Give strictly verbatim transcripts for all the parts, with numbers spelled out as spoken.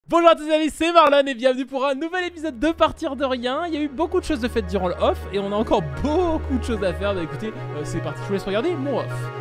Bonjour à tous les amis, c'est Marlon et bienvenue pour un nouvel épisode de Partir de Rien. Il y a eu beaucoup de choses de faites durant le off et on a encore beaucoup de choses à faire. Bah écoutez, euh, c'est parti, je vous laisse regarder mon off.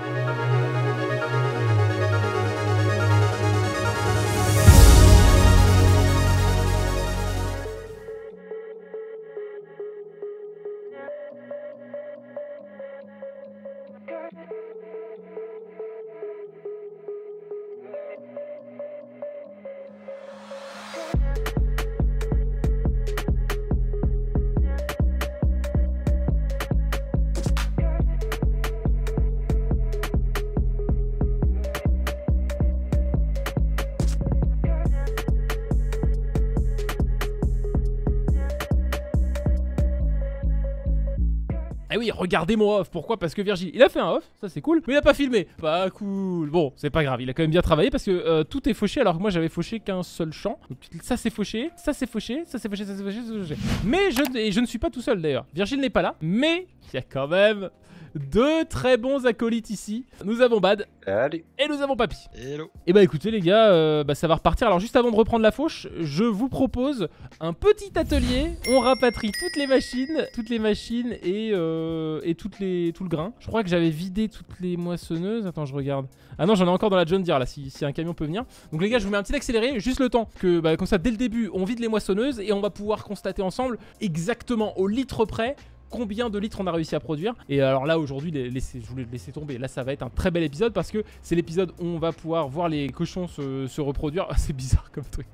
Eh oui, regardez mon off. Pourquoi? Parce que Virgile, il a fait un off, ça c'est cool, mais il a pas filmé. Pas cool. Bon, c'est pas grave, il a quand même bien travaillé parce que euh, tout est fauché alors que moi j'avais fauché qu'un seul champ. Donc ça c'est fauché, ça c'est fauché, ça c'est fauché, ça c'est fauché, ça c'est fauché. Mais je, et je ne suis pas tout seul d'ailleurs. Virgile n'est pas là, mais il y a quand même deux très bons acolytes ici. Nous avons Bad. Allez. Et nous avons Papy. Hello. Et bah écoutez les gars, euh, bah, ça va repartir. Alors juste avant de reprendre la fauche, je vous propose un petit atelier. On rapatrie toutes les machines, toutes les machines et, euh, et toutes les, tout le grain. Je crois que j'avais vidé toutes les moissonneuses. Attends, je regarde. Ah non, j'en ai encore dans la John Deere là, si, si un camion peut venir. Donc les gars, je vous mets un petit accéléré, juste le temps que bah, comme ça dès le début, on vide les moissonneuses et on va pouvoir constater ensemble exactement au litre près combien de litres on a réussi à produire. Et alors là aujourd'hui, je voulais le laisser tomber. Là ça va être un très bel épisode parce que c'est l'épisode où on va pouvoir voir les cochons se, se reproduire. Ah, c'est bizarre comme truc.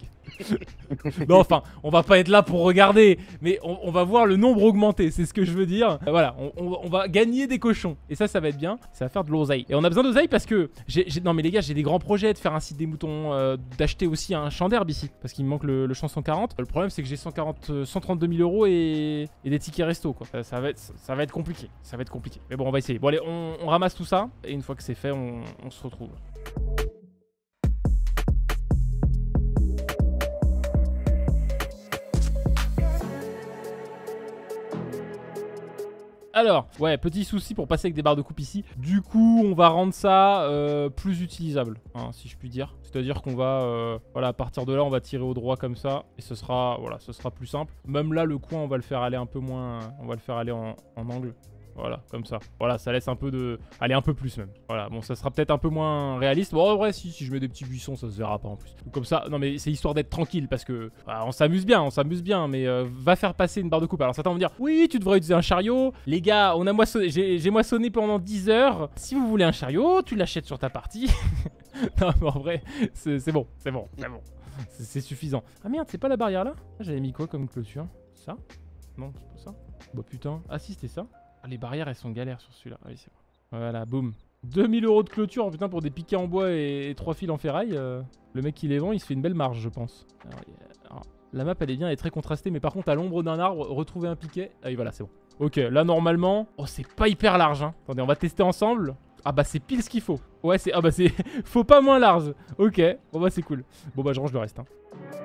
Non enfin, on va pas être là pour regarder, mais on, on va voir le nombre augmenter, c'est ce que je veux dire. Euh, voilà, on, on, on va gagner des cochons. Et ça, ça va être bien. Ça va faire de l'oseille. Et on a besoin d'oseille parce que j'ai, non mais les gars, j'ai des grands projets de faire un site des moutons, euh, d'acheter aussi un champ d'herbe ici parce qu'il me manque le, le champ cent quarante. Le problème c'est que j'ai cent quarante, cent trente-deux mille euros et, et des tickets resto quoi. Ça, ça va être, ça va être compliqué. Ça va être compliqué. Mais bon, on va essayer. Bon allez, on, on ramasse tout ça et une fois que c'est fait, on, on se retrouve. Alors, ouais, petit souci pour passer avec des barres de coupe ici. Du coup, on va rendre ça euh, plus utilisable, hein, si je puis dire. C'est-à-dire qu'on va, euh, voilà, à partir de là, on va tirer au droit comme ça. Et ce sera, voilà, ce sera plus simple. Même là, le coin, on va le faire aller un peu moins... On va le faire aller en, en angle. Voilà, comme ça. Voilà, ça laisse un peu de... Allez, un peu plus même. Voilà, bon, ça sera peut-être un peu moins réaliste. Bon, en vrai, si, si je mets des petits buissons, ça se verra pas en plus. Donc, comme ça, non mais c'est histoire d'être tranquille parce que... Bah, on s'amuse bien, on s'amuse bien, mais euh, va faire passer une barre de coupe. Alors certains vont me dire, oui, tu devrais utiliser un chariot. Les gars, on a moissonné... J'ai moissonné pendant dix heures. Si vous voulez un chariot, tu l'achètes sur ta partie. Non, mais en vrai, c'est bon, c'est bon, c'est bon. C'est suffisant. Ah merde, c'est pas la barrière là? J'avais mis quoi comme clôture? Ça? Non, c'est pas ça. Bah putain. Ah si, c'était ça. Ah, les barrières elles sont galères sur celui-là. Ah, oui, c'est bon. Voilà, boum. deux mille euros de clôture, putain, pour des piquets en bois et, et trois fils en ferraille. Euh, le mec qui les vend, il se fait une belle marge, je pense. Alors, alors, la map elle est bien, elle est très contrastée, mais par contre, à l'ombre d'un arbre, retrouver un piquet. Ah oui, voilà, c'est bon. Ok, là normalement. Oh, c'est pas hyper large, hein. Attendez, on va tester ensemble. Ah bah c'est pile ce qu'il faut. Ouais, c'est. Ah bah c'est. Faut pas moins large. Ok, bon bah c'est cool. Bon bah je range le reste, hein.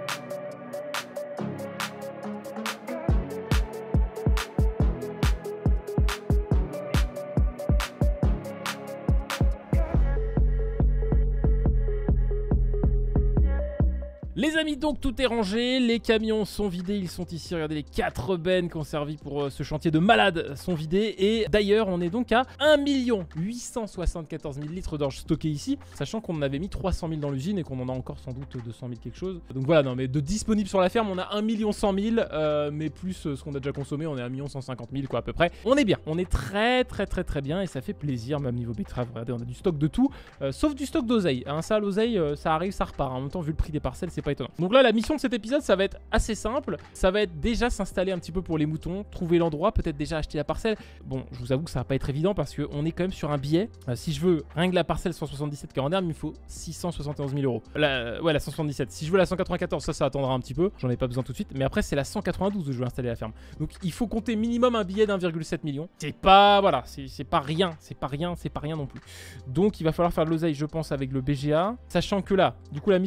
Les amis, donc tout est rangé, les camions sont vidés, ils sont ici, regardez les quatre bennes qui ont servi pour euh, ce chantier de malade sont vidés. Et d'ailleurs, on est donc à un million huit cent soixante-quatorze mille litres d'orge stockés ici, sachant qu'on en avait mis trois cent mille dans l'usine et qu'on en a encore sans doute deux cent mille quelque chose. Donc voilà, non mais de disponible sur la ferme, on a un million cent mille, euh, mais plus euh, ce qu'on a déjà consommé, on est à un million cent cinquante mille quoi à peu près. On est bien, on est très très très très bien et ça fait plaisir, même niveau betterave, regardez, on a du stock de tout, euh, sauf du stock d'oseille. Hein, ça, l'oseille, euh, ça arrive, ça repart. En même temps, vu le prix des parcelles, c'est pas étonnant. Donc là, la mission de cet épisode, ça va être assez simple. Ça va être déjà s'installer un petit peu pour les moutons, trouver l'endroit, peut-être déjà acheter la parcelle. Bon, je vous avoue que ça va pas être évident parce qu'on est quand même sur un billet. Euh, si je veux rien que la parcelle cent soixante-dix-sept qui est en herbe, il me faut six cent soixante et onze mille euros. La, ouais, la cent soixante-dix-sept. Si je veux la cent quatre-vingt-quatorze, ça, ça attendra un petit peu. J'en ai pas besoin tout de suite. Mais après, c'est la cent quatre-vingt-douze où je veux installer la ferme. Donc il faut compter minimum un billet d'un virgule sept million. C'est pas, voilà, c'est pas rien. C'est pas rien, c'est pas rien non plus. Donc il va falloir faire de l'oseille, je pense, avec le B G A. Sachant que là, du coup, la mission,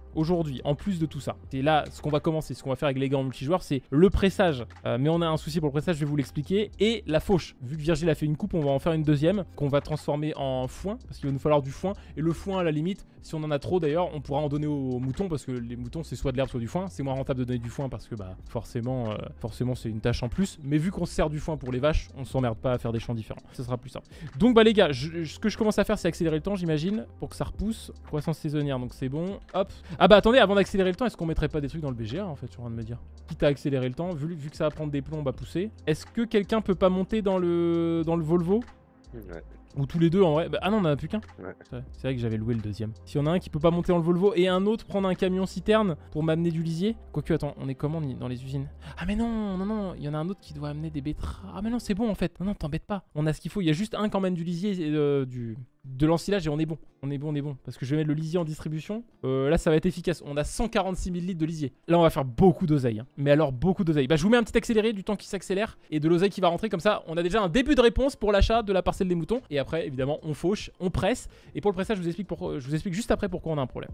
aujourd'hui, en plus de tout ça, c'est là ce qu'on va commencer, ce qu'on va faire avec les gars en multijoueur, c'est le pressage. Euh, mais on a un souci pour le pressage, je vais vous l'expliquer. Et la fauche. Vu que Virgile a fait une coupe, on va en faire une deuxième qu'on va transformer en foin parce qu'il va nous falloir du foin. Et le foin, à la limite, si on en a trop d'ailleurs, on pourra en donner aux, aux moutons parce que les moutons, c'est soit de l'herbe, soit du foin. C'est moins rentable de donner du foin parce que bah forcément, euh, forcément, c'est une tâche en plus. Mais vu qu'on se sert du foin pour les vaches, on s'emmerde pas à faire des champs différents. Ce sera plus simple. Donc bah les gars, je, je, ce que je commence à faire, c'est accélérer le temps, j'imagine, pour que ça repousse. Croissance saisonnière, donc c'est bon. Hop. Ah bah attendez, avant d'accélérer le temps, est-ce qu'on mettrait pas des trucs dans le B G A en fait, je suis en train de me dire. Quitte à accélérer le temps, vu, vu que ça va prendre des plombs à pousser. Est-ce que quelqu'un peut pas monter dans le dans le Volvo? Ouais. Ou tous les deux en vrai. Bah, ah non, on en a plus qu'un. Ouais. C'est vrai, vrai que j'avais loué le deuxième. Si on a un qui peut pas monter dans le Volvo et un autre prendre un camion citerne pour m'amener du lisier. Quoique, attends, on est comment dans les usines? Ah mais non, non, non, il y en a un autre qui doit amener des betteraves. Ah mais non, c'est bon en fait. Non, non, t'embête pas. On a ce qu'il faut. Il y a juste un qui emmène du lisier et euh, du... de l'ensilage et on est bon. On est bon, on est bon. Parce que je vais mettre le lisier en distribution. Euh, là, ça va être efficace. On a cent quarante-six mille litres de lisier. Là, on va faire beaucoup d'oseille. Hein. Mais alors, beaucoup d'oseille. Bah, je vous mets un petit accéléré du temps qui s'accélère et de l'oseille qui va rentrer. Comme ça, on a déjà un début de réponse pour l'achat de la parcelle des moutons. Et après, évidemment, on fauche, on presse. Et pour le pressage, je vous explique, pourquoi, je vous explique juste après pourquoi on a un problème.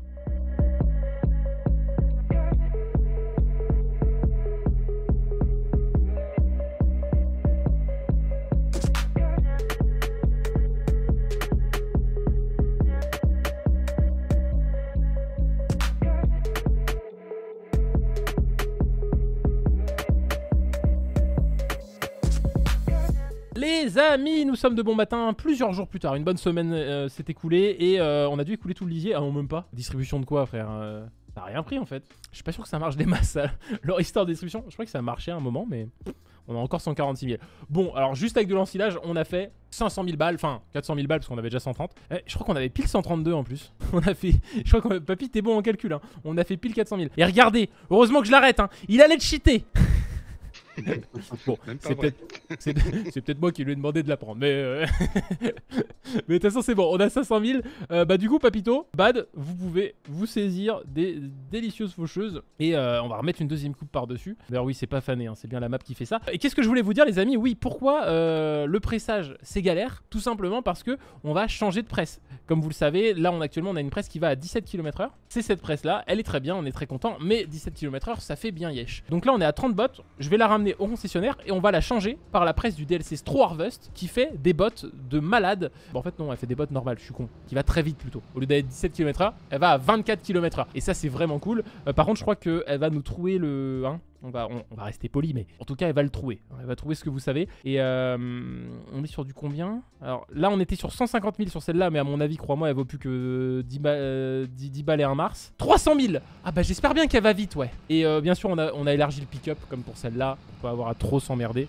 Les amis, nous sommes de bon matin, plusieurs jours plus tard, une bonne semaine euh, s'est écoulée et euh, on a dû écouler tout le lisier. Ah non, même pas. Distribution de quoi, frère? euh, Ça n'a rien pris en fait. Je suis pas sûr que ça marche des masses. Leur histoire de distribution, je crois que ça a marché à un moment, mais on a encore cent quarante-six mille. Bon, alors juste avec de l'ensilage, on a fait cinq cent mille balles, enfin quatre cent mille balles parce qu'on avait déjà cent trente. Eh, je crois qu'on avait pile cent trente-deux en plus. On a fait, je crois qu'on, papy, t'es bon en calcul, hein. On a fait pile quatre cent mille. Et regardez, heureusement que je l'arrête, hein. Il allait te cheater. Bon, c'est peut-être c'est peut-être moi qui lui ai demandé de la prendre, mais euh... mais de toute façon c'est bon, on a cinq cent mille. Euh, bah du coup Papito, Bad, vous pouvez vous saisir des délicieuses faucheuses et euh, on va remettre une deuxième coupe par dessus. D'ailleurs oui, c'est pas fané, hein, c'est bien la map qui fait ça. Et qu'est-ce que je voulais vous dire les amis? Oui, pourquoi euh, le pressage c'est galère? Tout simplement parce que on va changer de presse. Comme vous le savez, là on actuellement on a une presse qui va à dix-sept kilomètres heure. C'est cette presse là, elle est très bien, on est très content, mais dix-sept kilomètres heure ça fait bien yesh. Donc là on est à trente bottes, je vais la ramener au concessionnaire et on va la changer par la presse du D L C Stro Harvest qui fait des bottes de malade. Bon en fait non, elle fait des bottes normales, je suis con, qui va très vite plutôt. Au lieu d'aller dix-sept kilomètres heure, elle va à vingt-quatre kilomètres heure et ça c'est vraiment cool. Euh, par contre je crois qu'elle va nous trouer le... Hein, on, va, on, on va rester poli, mais en tout cas elle va le trouver. Elle va trouver ce que vous savez. Et euh, on est sur du combien? Alors là on était sur cent cinquante mille sur celle-là, mais à mon avis crois-moi elle vaut plus que dix, ba euh, dix, dix balles et un mars. trois cent mille. Ah bah j'espère bien qu'elle va vite, ouais. Et euh, bien sûr on a, on a élargi le pick-up comme pour celle-là. On peut avoir à trop s'emmerder.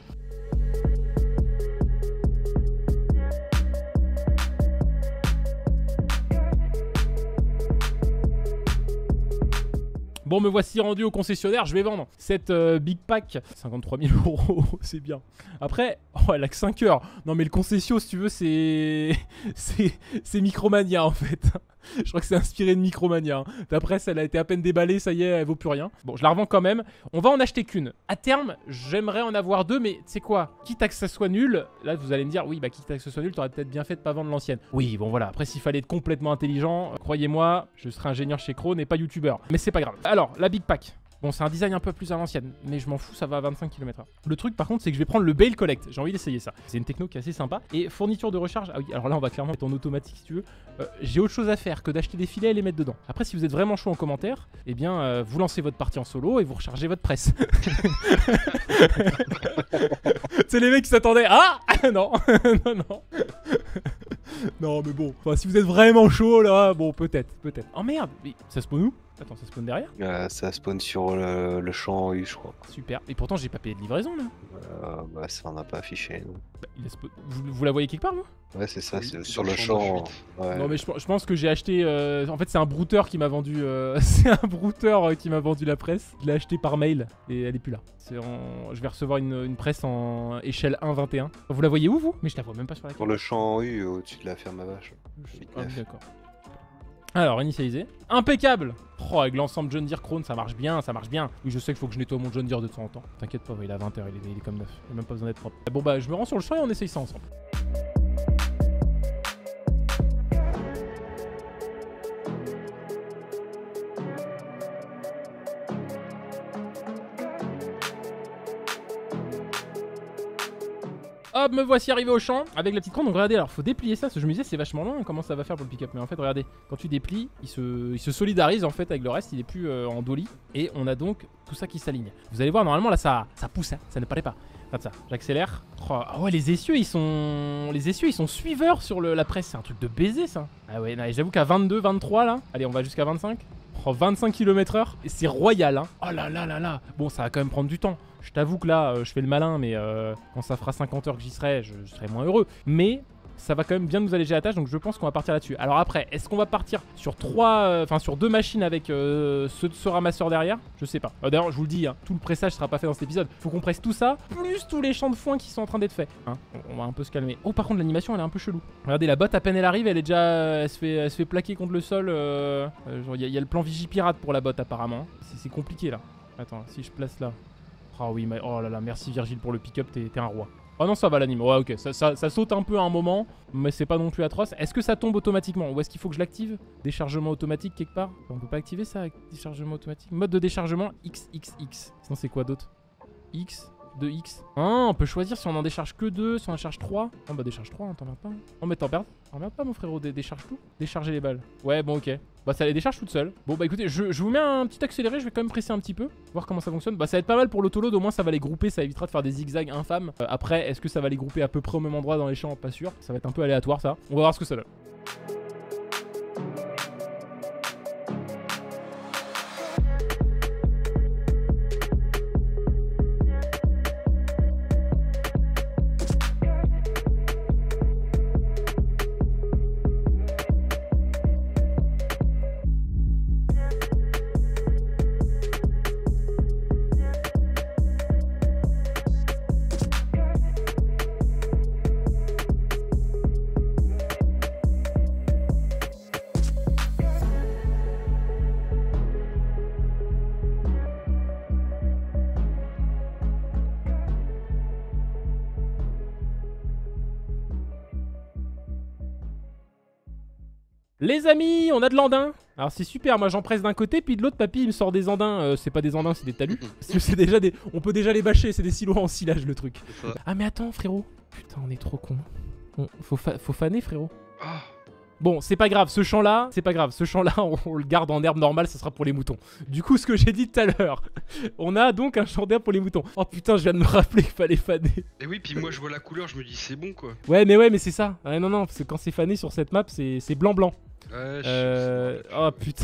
Bon, me voici rendu au concessionnaire, je vais vendre cette euh, Big Pack. cinquante-trois mille euros, c'est bien. Après, oh, elle a que cinq heures. Non, mais le concessio, si tu veux, c'est... c'est Micromania, en fait. Je crois que c'est inspiré de Micromania. D'après, elle a été à peine déballée, ça y est, elle vaut plus rien. Bon, je la revends quand même. On va en acheter qu'une. À terme, j'aimerais en avoir deux, mais tu sais quoi? Quitte à que ça soit nul, là, vous allez me dire, oui, bah, quitte à que ça soit nul, t'aurais peut-être bien fait de pas vendre l'ancienne. Oui, bon, voilà. Après, s'il fallait être complètement intelligent, euh, croyez-moi, je serais ingénieur chez Krone et pas youtubeur. Mais c'est pas grave. Alors, la Big Pack. Bon, c'est un design un peu plus à l'ancienne, mais je m'en fous, ça va à vingt-cinq kilomètres heure. Le truc, par contre, c'est que je vais prendre le Bale Collect. J'ai envie d'essayer ça. C'est une techno qui est assez sympa. Et fourniture de recharge. Ah oui, alors là, on va clairement être en automatique si tu veux. Euh, J'ai autre chose à faire que d'acheter des filets et les mettre dedans. Après, si vous êtes vraiment chaud en commentaire, eh bien, euh, vous lancez votre partie en solo et vous rechargez votre presse. C'est les mecs qui s'attendaient. Ah non, non, non. Non, mais bon. Enfin, si vous êtes vraiment chaud là, bon, peut-être, peut-être. Oh merde, mais ça spawn où? Attends, ça spawn derrière? euh, Ça spawn sur le, le champ U, je crois. Super. Et pourtant, j'ai pas payé de livraison là. Euh, bah, ça on a pas affiché. Non, Bah, il a spawn- vous, vous la voyez quelque part, vous? ouais, c'est ça, Oui, c'est dans sur le le champ champ. de Ouais. Non, mais je, je pense que j'ai acheté. euh, En fait, c'est un brouteur qui m'a vendu. euh, C'est un brouteur euh, qui m'a vendu la presse. Je l'ai acheté par mail et elle est plus là. C'est en... Je vais recevoir une, une presse en échelle un vingt et un. Vous la voyez où, vous? Mais je la vois même pas sur la carte. Sur le champ U, au-dessus de la ferme à vache. Ah, d'accord. Alors, initialiser. Impeccable. Oh, avec l'ensemble John Deere Krone, ça marche bien, ça marche bien. Oui, je sais qu'il faut que je nettoie mon John Deere de temps en temps. T'inquiète pas, il a vingt heures, il est, il est comme neuf. Il a même pas besoin d'être propre. Bon, bah, je me rends sur le champ et on essaye ça ensemble. hop, me voici arrivé au champ avec la petite crâne. Donc regardez, alors faut déplier ça, parce que je me disais c'est vachement loin, comment ça va faire pour le pick-up. Mais en fait regardez, quand tu déplies, il se, il se solidarise en fait avec le reste, il est plus euh, en dolly. Et on a donc tout ça qui s'aligne. Vous allez voir, normalement là ça, ça pousse, hein, ça ne paraît pas. Regarde ça, j'accélère. Oh, ah ouais, les essieux ils sont. Les essieux ils sont suiveurs sur le, la presse, c'est un truc de baiser ça. Ah ouais, j'avoue qu'à vingt-deux, vingt-trois là. Allez, on va jusqu'à vingt-cinq. Oh, vingt-cinq kilomètres heure. Et c'est royal, hein. Oh là là là là. Bon, ça va quand même prendre du temps. Je t'avoue que là, euh, je fais le malin, mais euh, quand ça fera cinquante heures que j'y serai, je, je serai moins heureux. Mais ça va quand même bien nous alléger la tâche, donc je pense qu'on va partir là-dessus. Alors après, est-ce qu'on va partir sur trois, enfin euh, sur deux machines avec euh, ce, ce ramasseur derrière? Je sais pas. Euh, D'ailleurs, je vous le dis, hein, tout le pressage sera pas fait dans cet épisode. Faut qu'on presse tout ça, plus tous les champs de foin qui sont en train d'être faits. Hein, on, on va un peu se calmer. Oh, par contre, l'animation, elle est un peu chelou. Regardez, la botte, à peine elle arrive, elle est déjà, elle se fait, elle se fait plaquer contre le sol. Euh, euh, genre, il y, y a le plan Vigipirate pour la botte apparemment. C'est compliqué là. Attends, si je place là. Oh oui, mais oh là là, merci Virgile pour le pick-up, t'es un roi. Oh non, ça va l'anime. Ouais, ok, ça, ça, ça saute un peu à un moment, mais c'est pas non plus atroce. Est-ce que ça tombe automatiquement ou est-ce qu'il faut que je l'active? Déchargement automatique quelque part? On peut pas activer ça avec déchargement automatique. Mode de déchargement X X X. Sinon, c'est quoi d'autre? X, deux X. Ah, on peut choisir si on en décharge que deux, si on en charge trois. Oh bah décharge trois, hein, t'en perds pas. Oh mais t'en perds pas mon frérot, dé décharge tout. Décharger les balles. Ouais, bon ok. Bah ça les décharge toutes seules. Bon bah écoutez, je, je vous mets un petit accéléré, je vais quand même presser un petit peu, voir comment ça fonctionne. Bah ça va être pas mal pour l'autoload, au moins ça va les grouper, ça évitera de faire des zigzags infâmes. Euh, après, est-ce que ça va les grouper à peu près au même endroit dans les champs? Pas sûr. Ça va être un peu aléatoire ça. On va voir ce que ça donne. Les amis, on a de l'andin. Alors c'est super, moi j'en presse d'un côté, puis de l'autre, papy il me sort des andins. Euh, c'est pas des andins, c'est des talus. Parce que c'est déjà des. On peut déjà les bâcher, c'est des silos en silage le truc. Ah mais attends frérot. Putain, on est trop con. Bon, faut, fa faut faner frérot. Bon, c'est pas grave, ce champ-là, c'est pas grave. Ce champ-là, on, on le garde en herbe normale, ça sera pour les moutons. Du coup, ce que j'ai dit tout à l'heure, on a donc un champ d'herbe pour les moutons. Oh putain, je viens de me rappeler qu'il fallait faner. Et oui, puis moi je vois la couleur, je me dis c'est bon quoi. Ouais, mais ouais, mais c'est ça. Ouais, non, non, parce que quand c'est fané sur cette map, c'est blanc-blanc. Ouais, euh... Oh putain.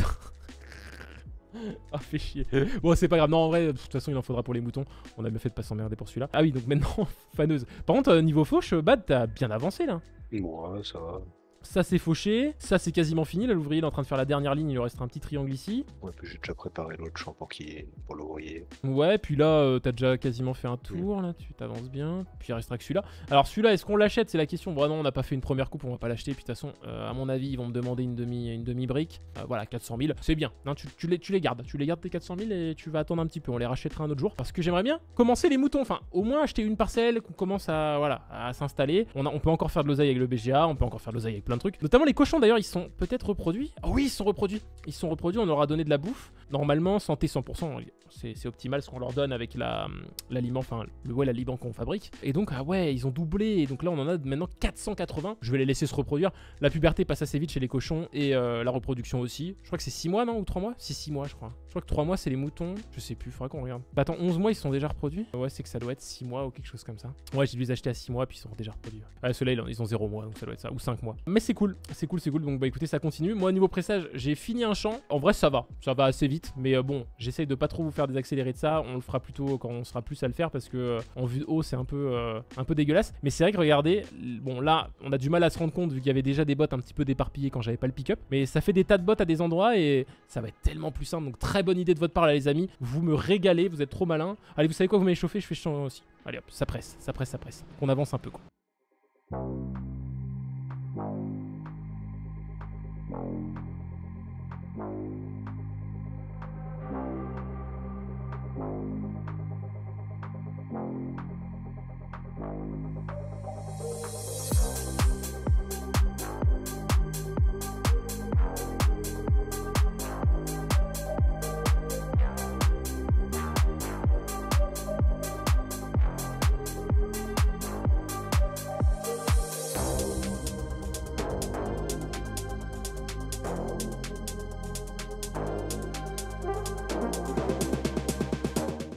Ah, fait chier. Bon, c'est pas grave. Non, en vrai, de toute façon, il en faudra pour les moutons. On a bien fait de pas s'emmerder pour celui-là. Ah oui, donc maintenant, faneuse. Par contre, niveau fauche, Bad, t'as bien avancé là. Ouais, ça va. Ça c'est fauché, ça c'est quasiment fini, là l'ouvrier est en train de faire la dernière ligne, il lui restera un petit triangle ici. Ouais, puis j'ai déjà préparé l'autre champ pour, qui... pour l'ouvrier. Ouais, puis là euh, t'as déjà quasiment fait un tour, là tu t'avances bien, puis il restera que celui-là. Alors celui-là, est-ce qu'on l'achète? C'est la question. Bon non, on n'a pas fait une première coupe, on va pas l'acheter, puis de toute façon, euh, à mon avis, ils vont me demander une demi une demi-brique. Euh, voilà, quatre cent mille, c'est bien, non, tu, tu, les, tu les gardes, tu les gardes tes quatre cent mille et tu vas attendre un petit peu, on les rachètera un autre jour. Parce que j'aimerais bien commencer les moutons, enfin au moins acheter une parcelle, qu'on commence à, voilà, à s'installer. On, on peut encore faire de l'oseille avec le B G A, on peut encore faire de l'oseille avec plein de trucs, notamment les cochons. D'ailleurs, ils sont peut-être reproduits. Oh oui, ils sont reproduits. Ils sont reproduits, on leur a donné de la bouffe. Normalement, santé cent pour cent, c'est optimal ce qu'on leur donne avec l'aliment, enfin, le ouais, l'aliment qu'on fabrique. Et donc, ah ouais, ils ont doublé. Et donc là, on en a maintenant quatre cent quatre-vingts. Je vais les laisser se reproduire. La puberté passe assez vite chez les cochons et euh, la reproduction aussi. Je crois que c'est six mois, non? Ou trois mois? C'est six mois, je crois. Je crois que trois mois, c'est les moutons. Je sais plus, faudra qu'on regarde. Bah attends, onze mois, ils sont déjà reproduits? Ouais, c'est que ça doit être six mois ou quelque chose comme ça. Ouais, j'ai dû les acheter à six mois, puis ils sont déjà reproduits. Ouais, ceux-là, ils ont zéro mois, donc ça doit être ça. Ou cinq mois. Mais c'est cool. C'est cool, c'est cool. Donc, bah écoutez, ça continue. Moi, niveau pressage, j'ai fini un champ. En vrai, ça va. Ça va assez vite. Mais euh, bon, j'essaye de pas trop vous faire des accélérés de ça. On le fera plutôt quand on sera plus à le faire parce que euh, en vue de haut, c'est un peu, euh, un peu dégueulasse. Mais c'est vrai que regardez, bon là, on a du mal à se rendre compte vu qu'il y avait déjà des bots un petit peu déparpillées quand j'avais pas le pick-up. Mais ça fait des tas de bots à des endroits et ça va être tellement plus simple. Donc très bonne idée de votre part là, les amis. Vous me régalez, vous êtes trop malins. Allez, vous savez quoi, vous m'avez chauffé, je fais chiant aussi. Allez hop, ça presse, ça presse, ça presse. On avance un peu quoi.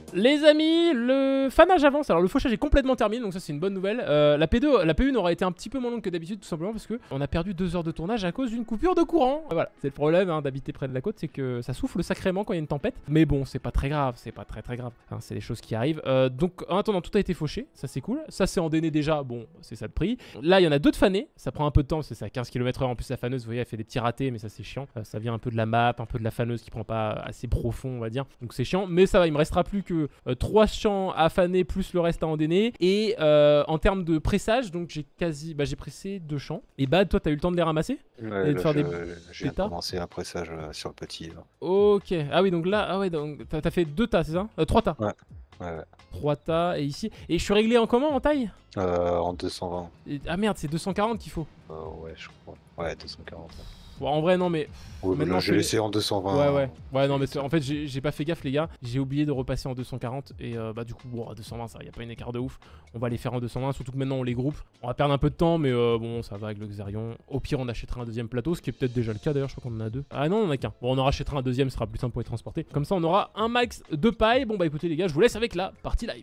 Les amis, le fanage avance. Alors le fauchage est complètement terminé, donc ça c'est une bonne nouvelle. Euh, la P deux, la P un aura été un petit peu moins longue que d'habitude, tout simplement parce que on a perdu deux heures de tournage à cause d'une coupure de courant. Voilà, c'est le problème hein, d'habiter près de la côte, c'est que ça souffle sacrément quand il y a une tempête. Mais bon, c'est pas très grave, c'est pas très très grave. Hein, c'est les choses qui arrivent. Euh, donc en attendant, tout a été fauché, ça c'est cool. Ça c'est endéné déjà, bon, c'est ça le prix. Là, il y en a deux de fanés, ça prend un peu de temps, c'est à quinze kilomètres heure. En plus, la faneuse, vous voyez, elle fait des petits ratés, mais ça c'est chiant. Euh, ça vient un peu de la map, un peu de la faneuse qui prend pas assez profond, on va dire. Donc c'est chiant, mais ça va, il me restera plus que euh, trois champs à faner plus le reste à endéner. Et euh, en termes de pressage, donc j'ai quasi, bah j'ai pressé deux champs. Et bah toi, t'as eu le temps de les ramasser? Ouais, Et de là, faire je- des j'ai des tas commencé un pressage euh, sur le petit. Là. Ok, ah oui, donc là, ah ouais, donc t'as t'as fait deux tas, c'est ça? euh, Trois tas. Ouais, ouais. Trois tas, et ici. Et je suis réglé en comment en taille? Euh, en deux cent vingt. Et- Ah merde, c'est deux cent quarante qu'il faut. Euh, ouais, je crois. Ouais, deux cent quarante. Ouais. Bon, en vrai, non, mais. Ouais, Maintenant, là, je j'ai fais- laissé en deux cent vingt. Ouais, ouais. Ouais, non, mais c'est- en fait, j'ai j'ai pas fait gaffe, les gars. J'ai oublié de repasser en deux cent quarante. Et euh, bah, du coup, bon, à deux cent vingt, ça y a pas une écart de ouf. On va les faire en deux cent vingt, surtout que maintenant on les groupe. On va perdre un peu de temps, mais euh, bon, ça va avec le Xerion. Au pire, on achètera un deuxième plateau, ce qui est peut-être déjà le cas d'ailleurs. Je crois qu'on en a deux. Ah non, on en a qu'un. Bon, on en rachètera un deuxième, ce sera plus simple pour les transporter. Comme ça, on aura un max de paille. Bon, bah écoutez, les gars, je vous laisse avec la partie live.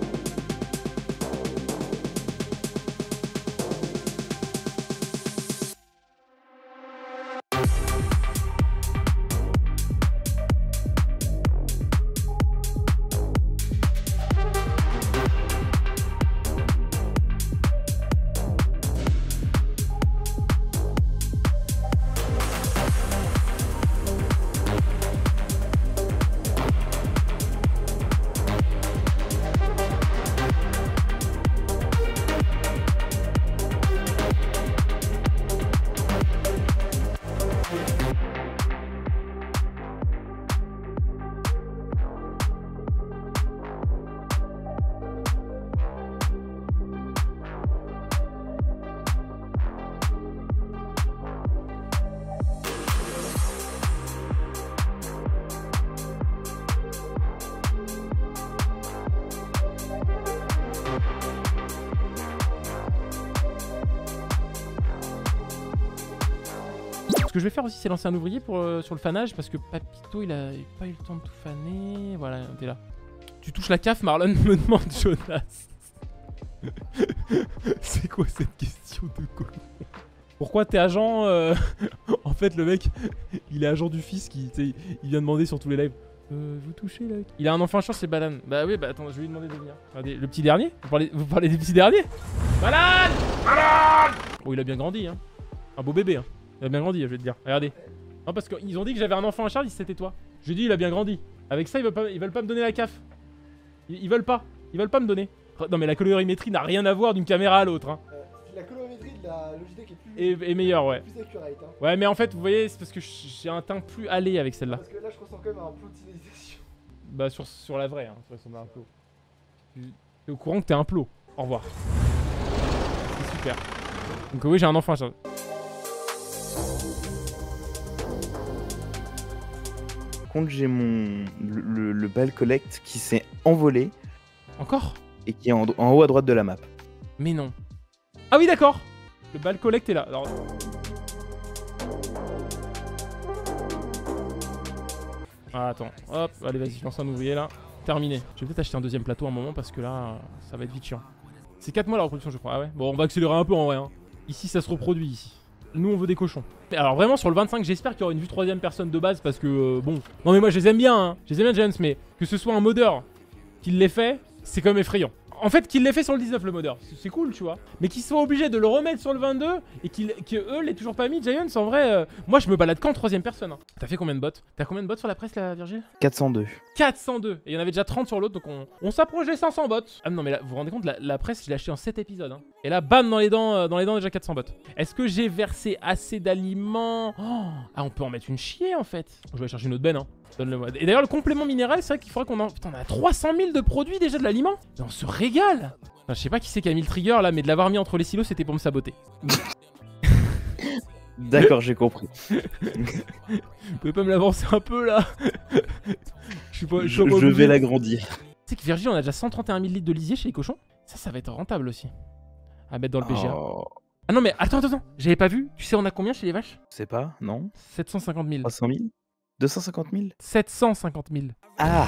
Ce que je vais faire aussi, c'est lancer un ouvrier pour, euh, sur le fanage parce que Papito, il a, il a pas eu le temps de tout faner. Voilà, t'es là. Tu touches la caf, Marlon me demande Jonas. C'est quoi cette question de con? Pourquoi t'es agent euh, En fait, le mec, il est agent du fils qui, tu sais, il vient demander sur tous les lives. Euh, vous touchez là? Il a un enfant à chance, c'est Balan. Bah oui, bah attends, je vais lui demander de venir. Regardez, le petit dernier? Vous parlez, vous parlez des petits derniers? Balan! Balan! Oh, il a bien grandi, hein. Un beau bébé, hein. Il a bien grandi, je vais te dire. Regardez. Non, parce qu'ils ont dit que j'avais un enfant à charge, c'était toi. Je lui ai dit, il a bien grandi. Avec ça, ils veulent pas, ils veulent pas me donner la C A F. Ils, ils veulent pas. Ils veulent pas me donner. Non, mais la colorimétrie n'a rien à voir d'une caméra à l'autre. Hein. Euh, la colorimétrie de la Logitech est plus, Et, et meilleure, ouais. plus accurate. Hein. Ouais, mais en fait, vous voyez, c'est parce que j'ai un teint plus allé avec celle-là. Parce que là, je ressens quand même un plotinisation. Bah, sur, sur la vraie, hein. Ça ressemble à un plot. T'es au courant que t'es un plot. Au revoir. C'est super. Donc, oui, j'ai un enfant à charge. Contre, j'ai mon le, le, le ball collect qui s'est envolé Encore? et qui est en, en haut à droite de la map. Mais non. Ah oui, d'accord. Le bal collect est là. Alors... Ah, attends. Hop, allez, vas-y, je lance un ouvrier là. Terminé. Je vais peut-être acheter un deuxième plateau à un moment parce que là, ça va être vite chiant. C'est quatre mois la reproduction, je crois. Ah ouais. Bon, on va accélérer un peu en vrai. Hein. Ici, ça se reproduit ici. Nous, on veut des cochons. Alors vraiment, sur le vingt-cinq, j'espère qu'il y aura une vue troisième personne de base parce que, euh, bon... Non mais moi, je les aime bien, hein. Je les aime bien, James, mais que ce soit un modeur qui l'ait fait, c'est quand même effrayant. En fait, qu'il l'ait fait sur le dix-neuf, le modeur, c'est cool, tu vois. Mais qu'ils soient obligés de le remettre sur le vingt-deux et qu'ils qu'eux l'aient toujours pas mis, Giants, en vrai, euh, moi, je me balade qu'en troisième personne. Hein. T'as fait combien de bots? T'as combien de bots sur la presse, là, Virgile? quatre cent deux. quatre cent deux. Et il y en avait déjà trente sur l'autre, donc on, on s'approche des cinq cents bots. Ah non, mais là, vous vous rendez compte, la, la presse, je l'ai acheté en sept épisodes. Hein. Et là, bam, dans les dents, euh, dans les dents déjà quatre cents bots. Est-ce que j'ai versé assez d'aliments? Oh, ah, on peut en mettre une chier, en fait. Je vais aller chercher une autre benne, hein. Donne-le-moi. Et d'ailleurs, le complément minéral, c'est vrai qu'il faudrait qu'on en... Putain, on a trois cent mille de produits déjà de l'aliment. Mais on se régale. Enfin, je sais pas qui c'est qui a mis le trigger, là, mais de l'avoir mis entre les silos, c'était pour me saboter. D'accord, j'ai compris. Vous pouvez pas me l'avancer un peu, là? Je suis pas... Je, suis pas je obligé. vais l'agrandir. Tu sais que Virgile, on a déjà cent trente et un mille litres de lisier chez les cochons. Ça, ça va être rentable aussi. À mettre dans le P G A. Oh, Ah non, mais attends, attends, attends. J'avais pas vu. Tu sais, on a combien chez les vaches? je sais pas, non sept cent cinquante mille. trois cent mille deux cent cinquante mille sept cent cinquante mille. Ah,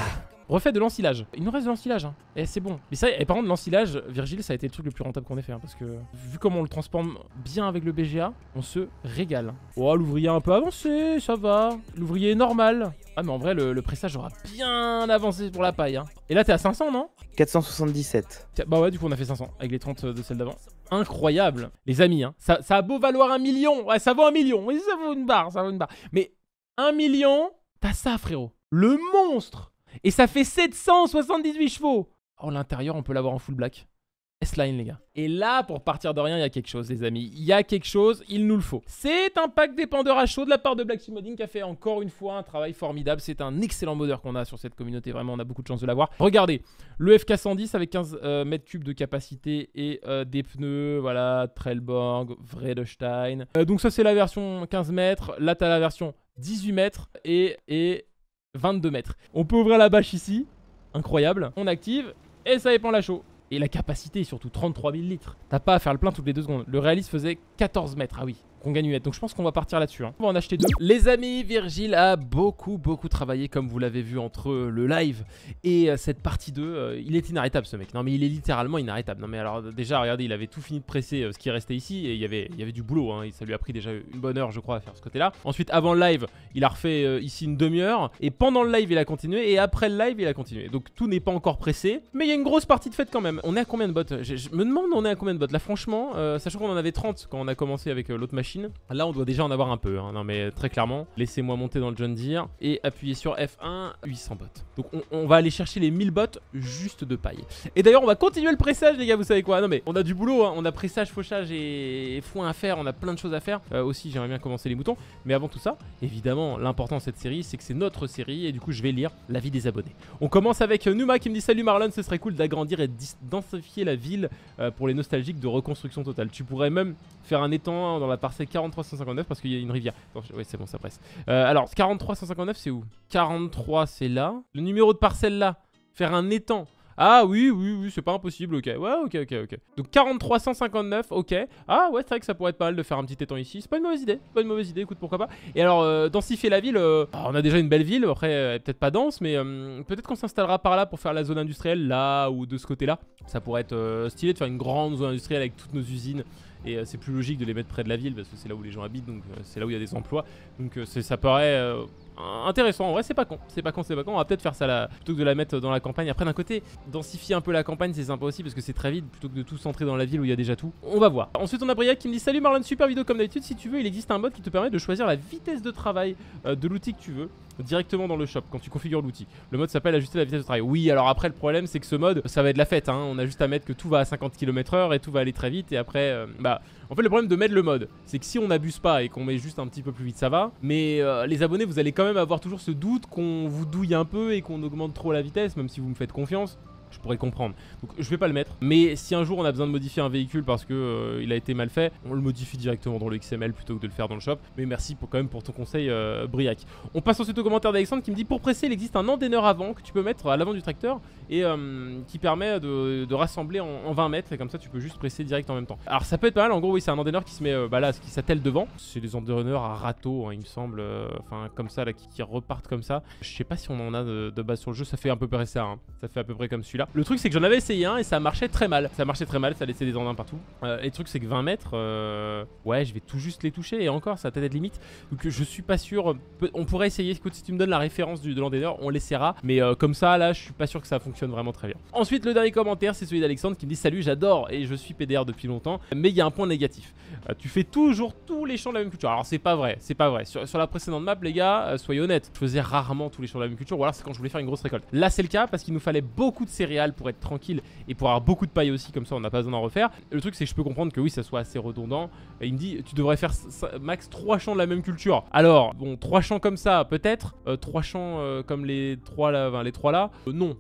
refait de l'ensilage. Il nous reste de l'ensilage, hein. Et c'est bon. Mais ça, et par contre, l'ensilage, Virgile, ça a été le truc le plus rentable qu'on ait fait, hein, parce que vu comment on le transforme bien avec le B G A, on se régale. Oh, l'ouvrier a un peu avancé, ça va. L'ouvrier est normal. Ah, mais en vrai, le, le pressage aura bien avancé pour la paille, hein. Et là, t'es à cinq cents, non? quatre cent soixante-dix-sept. Tiens, bah ouais, du coup, on a fait cinq cents avec les trente de celle d'avant. Incroyable. Les amis, hein, ça, ça a beau valoir un million. Ouais, ça vaut un million. Oui, ça vaut une barre, ça vaut une barre. Mais un million, t'as ça, frérot. Le monstre. Et ça fait sept cent soixante-dix-huit chevaux. Oh, l'intérieur, on peut l'avoir en full black. S-Line, les gars. Et là, pour partir de rien, il y a quelque chose, les amis. Il y a quelque chose, il nous le faut. C'est un pack d'épandeur à chaud de la part de Black Sea Modding qui a fait encore une fois un travail formidable. C'est un excellent modeur qu'on a sur cette communauté. Vraiment, on a beaucoup de chance de l'avoir. Regardez, le F K cent dix avec quinze euh, mètres cubes de capacité et euh, des pneus. Voilà, Trailborg, Vredestein. Euh, donc ça, c'est la version quinze mètres. Là, tu as la version dix-huit mètres et, et vingt-deux mètres. On peut ouvrir la bâche ici. Incroyable. On active et ça épand la chaud. Et la capacité, surtout trente-trois mille litres. T'as pas à faire le plein toutes les deux secondes. Le réaliste faisait quatorze mètres. Ah oui, qu'on gagne une mètre. Donc je pense qu'on va partir là-dessus, hein. On va en acheter deux. Les amis, Virgile a beaucoup, beaucoup travaillé, comme vous l'avez vu, entre le live et cette partie deux. Euh, il est inarrêtable, ce mec. Non, mais il est littéralement inarrêtable. Non, mais alors, déjà, regardez, il avait tout fini de presser euh, ce qui restait ici. Et il y avait, il y avait du boulot, hein. Et ça lui a pris déjà une bonne heure, je crois, à faire ce côté-là. Ensuite, avant le live, il a refait euh, ici une demi-heure. Et pendant le live, il a continué. Et après le live, il a continué. Donc tout n'est pas encore pressé. Mais il y a une grosse partie de fête quand même. On est à combien de bots? Je, je me demande, on est à combien de bots? Là, franchement, euh, sachant qu'on en avait trente quand on a commencé avec euh, l'autre machine. Là, on doit déjà en avoir un peu, hein. Non mais très clairement, laissez-moi monter dans le John Deere et appuyer sur F un, huit cents bots. Donc on, on va aller chercher les mille bots juste de paille. Et d'ailleurs on va continuer le pressage, les gars, vous savez quoi? Non mais on a du boulot, hein. On a pressage, fauchage et foin à faire, on a plein de choses à faire. Euh, aussi j'aimerais bien commencer les moutons, mais avant tout ça, évidemment l'important de cette série c'est que c'est notre série et du coup je vais lire l'avis des abonnés. On commence avec Numa qui me dit: salut Marlon, ce serait cool d'agrandir et de densifier la ville euh, pour les nostalgiques de reconstruction totale. Tu pourrais même faire un étang dans la parcelle quarante-trois cent cinquante-neuf parce qu'il y a une rivière. Oui, c'est bon, ça presse. Euh, alors, quarante-trois cent cinquante-neuf, c'est où? quarante-trois, c'est là. Le numéro de parcelle là. Faire un étang. Ah oui, oui, oui, c'est pas impossible, ok. Ouais, ok, ok, ok. Donc quarante-trois cent cinquante-neuf, ok. Ah ouais, c'est vrai que ça pourrait être pas mal de faire un petit étang ici. C'est pas une mauvaise idée, c'est pas une mauvaise idée, écoute, pourquoi pas. Et alors, euh, densifier la ville, euh, on a déjà une belle ville, après, euh, peut-être pas dense, mais euh, peut-être qu'on s'installera par là pour faire la zone industrielle, là ou de ce côté-là. Ça pourrait être euh, stylé de faire une grande zone industrielle avec toutes nos usines. Et euh, c'est plus logique de les mettre près de la ville parce que c'est là où les gens habitent, donc euh, c'est là où il y a des emplois. Donc euh, ça paraît euh, intéressant. En vrai, c'est pas con. C'est pas con, c'est pas con. On va peut-être faire ça là, plutôt que de la mettre dans la campagne. Après, d'un côté, densifier un peu la campagne, c'est sympa aussi parce que c'est très vite plutôt que de tout centrer dans la ville où il y a déjà tout. On va voir. Ensuite, on a Briac qui me dit: salut Marlon, super vidéo comme d'habitude. Si tu veux, il existe un mode qui te permet de choisir la vitesse de travail euh, de l'outil que tu veux directement dans le shop quand tu configures l'outil. Le mode s'appelle ajuster la vitesse de travail. Oui, alors après, le problème, c'est que ce mode, ça va être la fête, hein. On a juste à mettre que tout va à cinquante kilomètres heure et tout va aller très vite. Et après, euh, bah, en fait, le problème de mettre le mode, c'est que si on n'abuse pas et qu'on met juste un petit peu plus vite, ça va. Mais euh, les abonnés, vous allez quand même avoir toujours ce doute qu'on vous douille un peu et qu'on augmente trop la vitesse, même si vous me faites confiance. Je pourrais comprendre. Donc je vais pas le mettre. Mais si un jour on a besoin de modifier un véhicule parce que euh, il a été mal fait, on le modifie directement dans le X M L plutôt que de le faire dans le shop. Mais merci pour, quand même pour ton conseil, euh, Briac. On passe ensuite au commentaire d'Alexandre qui me dit: pour presser, il existe un endaineur avant que tu peux mettre à l'avant du tracteur et euh, qui permet de, de rassembler en, en vingt mètres. Et comme ça, tu peux juste presser direct en même temps. Alors ça peut être pas mal. En gros, oui, c'est un endaineur qui se met euh, bah là, qui s'attelle devant. C'est des endaineurs à râteau, hein, il me semble. Enfin, euh, comme ça, là, qui, qui repartent comme ça. Je sais pas si on en a de, de base sur le jeu. Ça fait un peu près ça. Hein. Ça fait à peu près comme celui-là. Le truc, c'est que j'en avais essayé un et ça marchait très mal. Ça marchait très mal, ça laissait des endins partout. Euh, et le truc, c'est que vingt mètres, euh, ouais, je vais tout juste les toucher et encore, ça a peut-être être limite. Donc je suis pas sûr. On pourrait essayer. Écoute, si tu me donnes la référence du, de l'endaineur, on l'essaiera. Mais euh, comme ça, là, je suis pas sûr que ça fonctionne vraiment très bien. Ensuite, le dernier commentaire, c'est celui d'Alexandre qui me dit: salut, j'adore et je suis P D R depuis longtemps. Mais il y a un point négatif. Euh, tu fais toujours tous les champs de la même culture. Alors, c'est pas vrai, c'est pas vrai. Sur, sur la précédente map, les gars, euh, soyez honnêtes, je faisais rarement tous les champs de la même culture. Ou alors, c'est quand je voulais faire une grosse récolte. Là, c'est le cas parce qu'il nous fallait beaucoup de céréales pour être tranquille et pour avoir beaucoup de paille aussi, comme ça on n'a pas besoin d'en refaire. Le truc, c'est que je peux comprendre que oui, ça soit assez redondant. Et il me dit: tu devrais faire max trois champs de la même culture. Alors, bon, trois champs comme ça, peut-être. Euh, trois champs euh, comme les trois là, enfin, les trois là, euh, non. Tu vois, c'est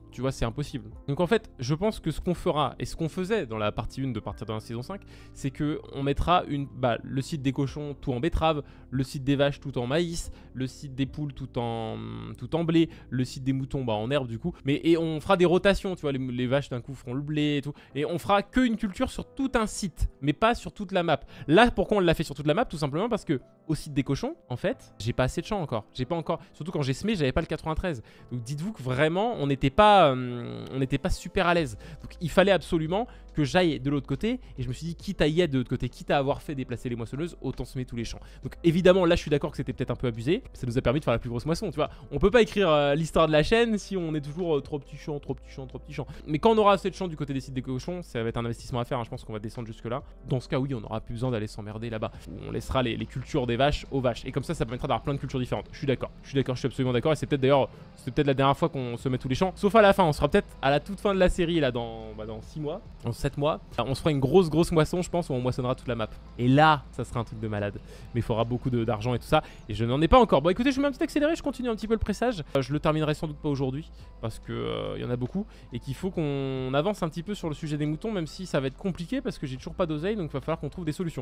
impossible. Donc en fait, je pense que ce qu'on fera, et ce qu'on faisait dans la partie un de partir de la saison cinq, c'est qu'on mettra une, bah, le site des cochons tout en betterave, le site des vaches tout en maïs, le site des poules tout en, tout en blé, le site des moutons bah, en herbe du coup. Mais, et on fera des rotations, tu vois, les, les vaches d'un coup feront le blé et tout. Et on fera qu'une culture sur tout un site, mais pas sur toute la map. Là, pourquoi on l'a fait sur toute la map? Tout simplement parce que au site des cochons, en fait, j'ai pas assez de champs encore. J'ai pas encore, surtout quand j'ai semé, j'avais pas le quatre-vingt-treize. Donc dites-vous que vraiment, on n'était pas, euh, on n'était pas super à l'aise. Donc il fallait absolument que j'aille de l'autre côté. Et je me suis dit, quitte à y être de l'autre côté, quitte à avoir fait déplacer les moissonneuses, autant semer tous les champs. Donc évidemment, là, je suis d'accord que c'était peut-être un peu abusé. Ça nous a permis de faire la plus grosse moisson, tu vois. On peut pas écrire euh, l'histoire de la chaîne si on est toujours euh, trop petits champs, trop petits champs, trop petits champs. Mais quand on aura assez de champs du côté des sites des cochons, ça va être un investissement à faire. Hein. Je pense qu'on va descendre jusque là. Dans ce cas, oui, on aura plus besoin d'aller s'emmerder là-bas. On laissera les, les cultures des vaches aux vaches. Et comme ça, ça permettra d'avoir plein de cultures différentes. Je suis d'accord. Je suis d'accord. Je suis absolument d'accord. Et c'est peut-être d'ailleurs, c'est peut-être la dernière fois qu'on se met tous les champs. Sauf à la fin. On sera peut-être à la toute fin de la série là, dans, bah, dans six mois, dans sept mois. On se fera une grosse, grosse moisson, je pense, où on moissonnera toute la map. Et là, ça sera un truc de malade. Mais il faudra beaucoup d'argent et tout ça. Et je n'en ai pas encore. Bon, écoutez, je mets un petit accéléré. Je continue un petit peu le pressage. Euh, je le terminerai sans doute pas aujourd'hui parce que euh, y en a beaucoup et qu'il faut qu'on avance un petit peu sur le sujet des moutons, même si ça va être compliqué parce que j'ai toujours pas d'oseille, donc il va falloir qu'on trouve des solutions.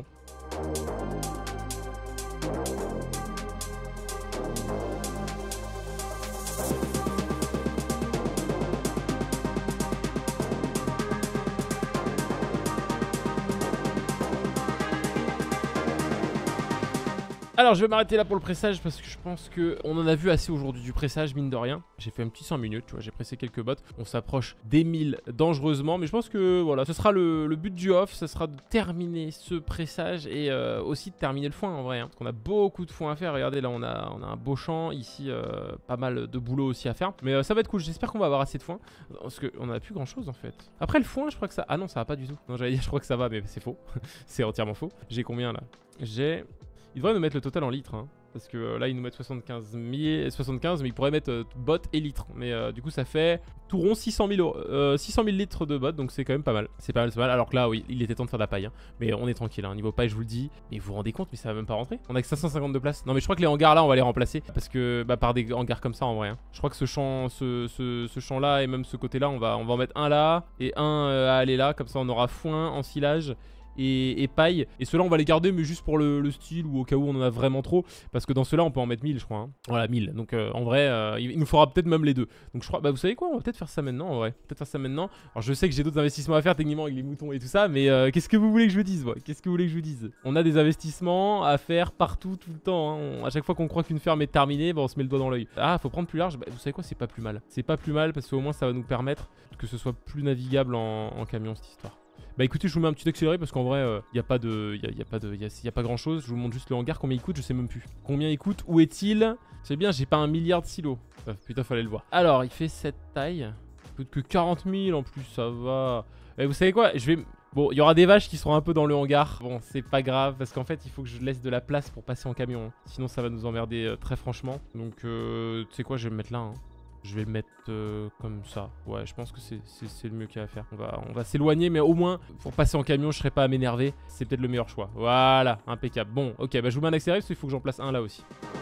Alors je vais m'arrêter là pour le pressage parce que je pense qu'on en a vu assez aujourd'hui du pressage, mine de rien. J'ai fait un petit cinq minutes, tu vois, j'ai pressé quelques bottes. On s'approche des mille dangereusement, mais je pense que voilà, ce sera le, le but du off, ce sera de terminer ce pressage et euh, aussi de terminer le foin en vrai. Hein, parce qu'on a beaucoup de foin à faire, regardez là on a, on a un beau champ, ici euh, pas mal de boulot aussi à faire. Mais euh, ça va être cool, j'espère qu'on va avoir assez de foin. Parce qu'on a plus grand chose en fait. Après le foin, je crois que ça... Ah non, ça va pas du tout. Non, j'allais dire je crois que ça va, mais c'est faux. C'est entièrement faux. J'ai combien là? J'ai... Ils devraient nous mettre le total en litres, hein, parce que euh, là ils nous mettent soixante-quinze mille, soixante-quinze, mais ils pourraient mettre euh, bot et litres. Mais euh, du coup ça fait tout rond six cent mille, euh, six cent mille litres de bot, donc c'est quand même pas mal. C'est pas mal, c'est pas mal. Alors que là, oui, il était temps de faire de la paille, hein. Mais on est tranquille, hein. Niveau paille, je vous le dis. Mais vous vous rendez compte, mais ça va même pas rentrer. On a que cinq cent cinquante de place. Non, mais je crois que les hangars là, on va les remplacer parce que bah, par des hangars comme ça en vrai. Hein. Je crois que ce champ, ce, ce, ce champ là et même ce côté là, on va, on va en mettre un là et un euh, à aller là. Comme ça, on aura foin, ensilage. Et, et paille, et ceux-là on va les garder mais juste pour le, le style ou au cas où on en a vraiment trop, parce que dans ceux-là on peut en mettre mille je crois, hein. Voilà mille, donc euh, en vrai euh, il, il nous faudra peut-être même les deux, donc je crois, bah vous savez quoi, on va peut-être faire ça maintenant en vrai, peut-être faire ça maintenant. Alors je sais que j'ai d'autres investissements à faire techniquement avec les moutons et tout ça, mais euh, qu'est-ce que vous voulez que je vous dise, ouais, qu'est-ce que vous voulez que je vous dise? On a des investissements à faire partout tout le temps, hein. On, à chaque fois qu'on croit qu'une ferme est terminée, bah on se met le doigt dans l'œil. Ah faut prendre plus large, bah, vous savez quoi, c'est pas plus mal, c'est pas plus mal parce qu'au moins ça va nous permettre que ce soit plus navigable en, en camion cette histoire. Bah écoutez, je vous mets un petit accéléré parce qu'en vrai, il euh, n'y a pas de, y a, y a pas de, y a, y a pas grand chose. Je vous montre juste le hangar, combien il coûte, je sais même plus. Combien il coûte, où est-il? C'est bien, j'ai pas un milliard de silos. Ah, putain, fallait le voir. Alors, il fait cette taille. Il coûte que quarante mille en plus, ça va. Et vous savez quoi, je vais... Bon, il y aura des vaches qui seront un peu dans le hangar. Bon, c'est pas grave parce qu'en fait, il faut que je laisse de la place pour passer en camion. Hein. Sinon, ça va nous emmerder euh, très franchement. Donc, euh, tu sais quoi, je vais me mettre là, hein. Je vais le mettre euh, comme ça. Ouais, je pense que c'est le mieux qu'il y a à faire. On va, on va s'éloigner, mais au moins, pour passer en camion, je serai pas à m'énerver. C'est peut-être le meilleur choix. Voilà, impeccable. Bon, ok, bah je vous mets un accéléré parce qu'il faut que j'en place un là aussi.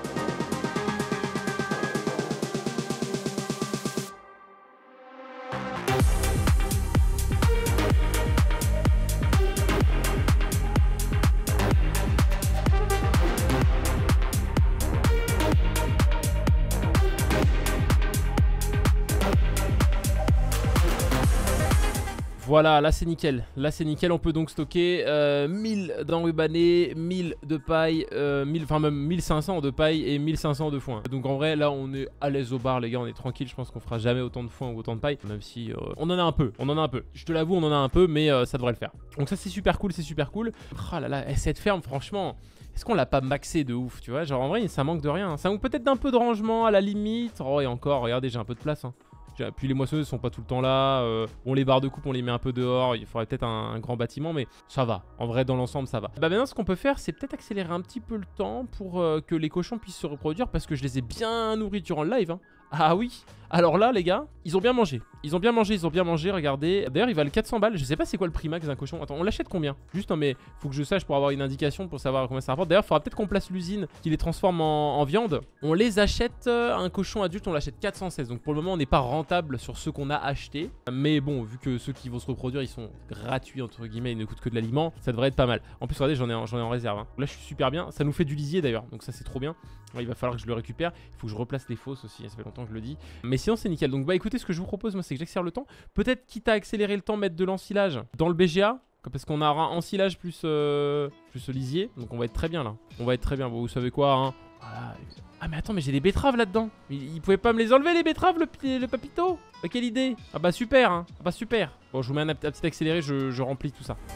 Voilà, là c'est nickel, là c'est nickel, on peut donc stocker euh, mille d'enrubanné, mille de paille, euh, mille, enfin même mille cinq cents de paille et mille cinq cents de foin. Donc en vrai là on est à l'aise au bar les gars, on est tranquille, je pense qu'on fera jamais autant de foin ou autant de paille. Même si euh, on en a un peu, on en a un peu, je te l'avoue on en a un peu mais euh, ça devrait le faire. Donc ça c'est super cool, c'est super cool. Oh là là, cette ferme franchement... Est-ce qu'on l'a pas maxé de ouf, tu vois? Genre en vrai ça manque de rien, ça manque peut-être d'un peu de rangement à la limite. Oh et encore, regardez j'ai un peu de place hein. Puis les moissonneuses sont pas tout le temps là, euh, bon les barres de coupe on les met un peu dehors, il faudrait peut-être un, un grand bâtiment mais ça va, en vrai dans l'ensemble ça va. Bah maintenant ce qu'on peut faire c'est peut-être accélérer un petit peu le temps pour euh, que les cochons puissent se reproduire parce que je les ai bien nourris durant le live hein. Ah oui, Alors là, les gars, ils ont bien mangé. Ils ont bien mangé, ils ont bien mangé, regardez. D'ailleurs, il valent quatre cents balles. Je sais pas c'est quoi le prix max d'un cochon. Attends, on l'achète combien? Juste, non, mais faut que je sache pour avoir une indication, pour savoir combien ça rapporte. D'ailleurs, il faudra peut-être qu'on place l'usine qui les transforme en, en viande. On les achète, euh, un cochon adulte, on l'achète quatre cent seize. Donc pour le moment, on n'est pas rentable sur ceux qu'on a achetés. Mais bon, vu que ceux qui vont se reproduire, ils sont gratuits, entre guillemets, ils ne coûtent que de l'aliment, ça devrait être pas mal. En plus, regardez, j'en ai, j'en ai en réserve. Hein. Là, je suis super bien. Ça nous fait du lisier d'ailleurs, donc ça, c'est trop bien. Ouais, il va falloir que je le récupère. Il faut que je replace les fosses aussi. Ça fait longtemps que je le dis. Mais sinon, c'est nickel. Donc, bah écoutez, ce que je vous propose, moi, c'est que j'accélère le temps. Peut-être, quitte à accélérer le temps, mettre de l'ensilage dans le B G A. Parce qu'on a un ensilage plus, euh, plus lisier. Donc, on va être très bien là. On va être très bien. Bon, vous savez quoi, hein. Voilà. Ah, mais attends, mais j'ai des betteraves là-dedans. Il, il pouvait pas me les enlever, les betteraves, le, le papito. Bah, quelle idée. Ah, bah, super, hein. Ah, bah, super. Bon, je vous mets un, un petit accéléré. Je, je remplis tout ça.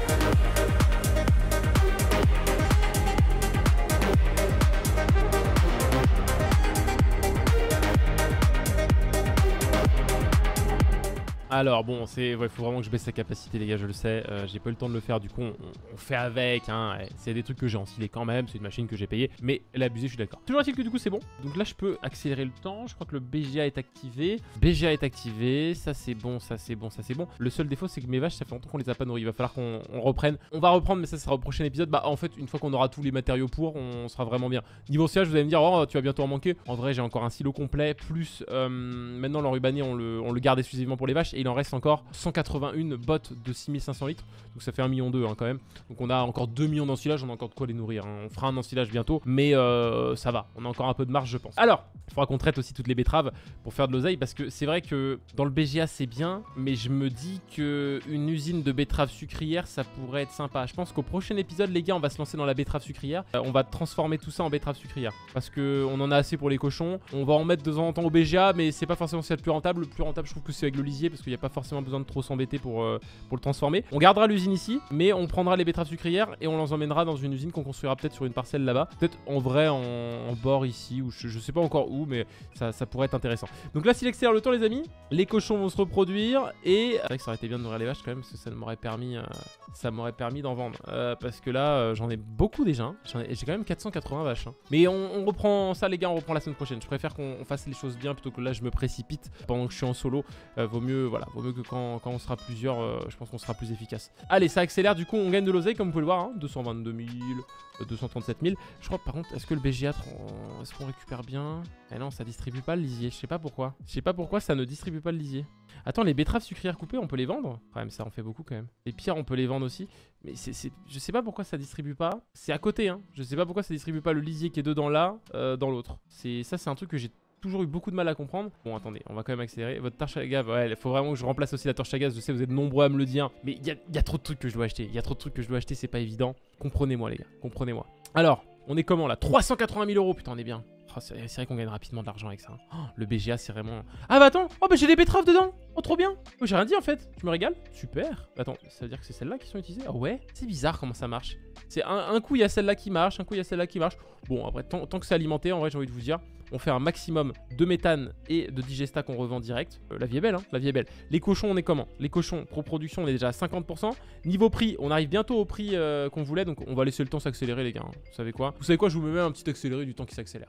Alors bon, c'est ouais, faut vraiment que je baisse sa capacité les gars, je le sais, euh, j'ai pas eu le temps de le faire, du coup on, on fait avec, hein, c'est des trucs que j'ai ensilés quand même, c'est une machine que j'ai payée, mais l'abusé je suis d'accord. Toujours est-il que du coup c'est bon, donc là je peux accélérer le temps, je crois que le B G A est activé, B G A est activé, ça c'est bon, ça c'est bon, ça c'est bon. Le seul défaut c'est que mes vaches ça fait longtemps qu'on les a pas nourries, il va falloir qu'on reprenne, on va reprendre mais ça sera au prochain épisode, bah en fait une fois qu'on aura tous les matériaux pour, on sera vraiment bien. Niveau sillage vous allez me dire, oh tu vas bientôt en manquer, en vrai j'ai encore un silo complet, plus euh, maintenant l'enrubanier on le, on le garde exclusivement pour les vaches, et il en reste encore cent quatre-vingt-un bottes de six mille cinq cents litres, donc ça fait un million deux hein, quand même, donc on a encore deux millions d'ensilage, on a encore de quoi les nourrir, hein. On fera un ensilage bientôt, mais euh, ça va, on a encore un peu de marge je pense. Alors, il faudra qu'on traite aussi toutes les betteraves pour faire de l'oseille, parce que c'est vrai que dans le B G A c'est bien, mais je me dis qu'une usine de betteraves sucrières ça pourrait être sympa. Je pense qu'au prochain épisode les gars on va se lancer dans la betterave sucrière, euh, on va transformer tout ça en betterave sucrière, parce qu'on en a assez pour les cochons, on va en mettre de temps en temps au B G A, mais c'est pas forcément ce qu'il y a de plus rentable. Le plus rentable je trouve que c'est avec le lisier, parce qu'il n'y a pas forcément besoin de trop s'embêter pour, euh, pour le transformer. On gardera l'usine ici, mais on prendra les betteraves sucrières et on les emmènera dans une usine qu'on construira peut-être sur une parcelle là-bas, peut-être en vrai en, en bord ici, ou je, je sais pas encore où, mais ça, ça pourrait être intéressant. Donc là s'il accélère le temps les amis, les cochons vont se reproduire, et c'est vrai que ça aurait été bien de nourrir les vaches quand même, parce que ça m'aurait permis, euh, ça m'aurait permis d'en vendre, euh, parce que là euh, j'en ai beaucoup déjà, hein. J'ai quand même quatre cent quatre-vingts vaches, hein. Mais on, on reprend ça les gars, on reprend la semaine prochaine. Je préfère qu'on fasse les choses bien plutôt que là je me précipite pendant que je suis en solo. Euh, vaut mieux, voilà, vaut mieux que quand, quand on sera plusieurs, euh, je pense qu'on sera plus efficace. Allez, ça accélère, du coup on gagne de l'oseille comme vous pouvez le voir, hein, deux cent vingt-deux mille, deux cent trente-sept mille. Je crois par contre, est-ce que le B G A, est-ce qu'on récupère bien? Eh non, ça distribue pas le lisier, je sais pas pourquoi. Je sais pas pourquoi ça ne distribue pas le lisier. Attends, les betteraves sucrières coupées, on peut les vendre? Quand même, ça en fait beaucoup quand même. Les pierres, on peut les vendre aussi. Mais c'est, c'est, je sais pas pourquoi ça distribue pas. C'est à côté, hein. Je sais pas pourquoi ça distribue pas le lisier qui est dedans là, euh, dans l'autre. C'est, ça, c'est un truc que j'ai toujours eu beaucoup de mal à comprendre. Bon, attendez, on va quand même accélérer. Votre torche à gaz, ouais, il faut vraiment que je remplace aussi la torche à gaz. Je sais, vous êtes nombreux à me le dire. Mais il y a, y a trop de trucs que je dois acheter. Il y a trop de trucs que je dois acheter, c'est pas évident. Comprenez-moi, les gars. Comprenez-moi. Alors, on est comment là? Trois cent quatre-vingt mille euros, putain, on est bien. Oh, c'est vrai qu'on gagne rapidement de l'argent avec ça. Oh, le B G A, c'est vraiment... Ah bah attends, oh bah j'ai des betteraves dedans. Oh trop bien. Oh, j'ai rien dit en fait, tu me régales. Super. Attends, ça veut dire que c'est celles-là qui sont utilisées? Ah ouais. C'est bizarre comment ça marche. C'est un, un coup il y a celle-là qui marche, un coup il y a celle-là qui marche. Bon après, tant, tant que c'est alimenté, en vrai j'ai envie de vous dire, on fait un maximum de méthane et de digesta qu'on revend direct. Euh, la vie est belle, hein, la vie est belle. Les cochons, on est comment? Les cochons, pro production, on est déjà à cinquante pour cent. Niveau prix, on arrive bientôt au prix euh, qu'on voulait, donc on va laisser le temps s'accélérer les gars. Hein. Vous savez quoi? Vous savez quoi? Je vous mets un petit accéléré du temps qui s'accélère.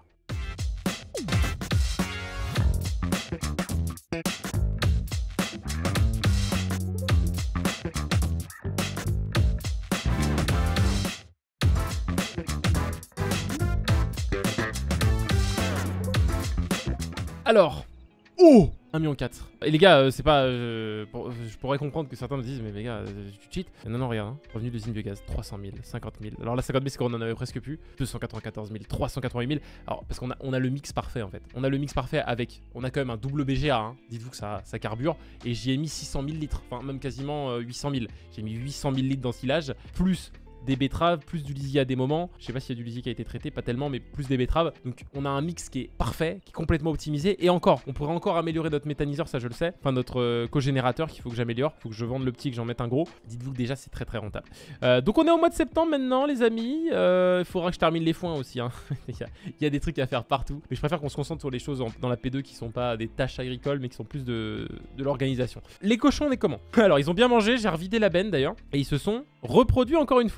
Alors, oh, un million quatre. Et les gars, euh, c'est pas... Euh, pour, je pourrais comprendre que certains me disent, mais les gars, euh, tu cheats. Non, non, regarde, hein. Revenu d'usine biogaz, trois cent mille, cinquante mille. Alors là, cinquante mille, c'est qu'on en avait presque plus. deux cent quatre-vingt-quatorze mille, trois cent quatre-vingt-huit mille. Alors, parce qu'on a, on a le mix parfait, en fait. On a le mix parfait avec... On a quand même un double B G A, hein. Dites-vous que ça, ça carbure. Et j'y ai mis six cent mille litres. Enfin, même quasiment euh, huit cent mille. J'ai mis huit cent mille litres d'ensilage, plus... des betteraves, plus du lisier à des moments. Je sais pas s'il y a du lisier qui a été traité, pas tellement, mais plus des betteraves. Donc on a un mix qui est parfait, qui est complètement optimisé. Et encore, on pourrait encore améliorer notre méthaniseur, ça je le sais. Enfin notre euh, cogénérateur qu'il faut que j'améliore. Il faut que je vende le petit, que j'en mette un gros. Dites-vous que déjà c'est très très rentable. Euh, donc on est au mois de septembre maintenant les amis. Euh, il faudra que je termine les foins aussi. Hein. il, y a, il y a des trucs à faire partout. Mais je préfère qu'on se concentre sur les choses en, dans la P deux qui sont pas des tâches agricoles, mais qui sont plus de, de l'organisation. Les cochons, on est comment? Alors ils ont bien mangé, j'ai revidé la benne d'ailleurs. Et ils se sont reproduits encore une fois.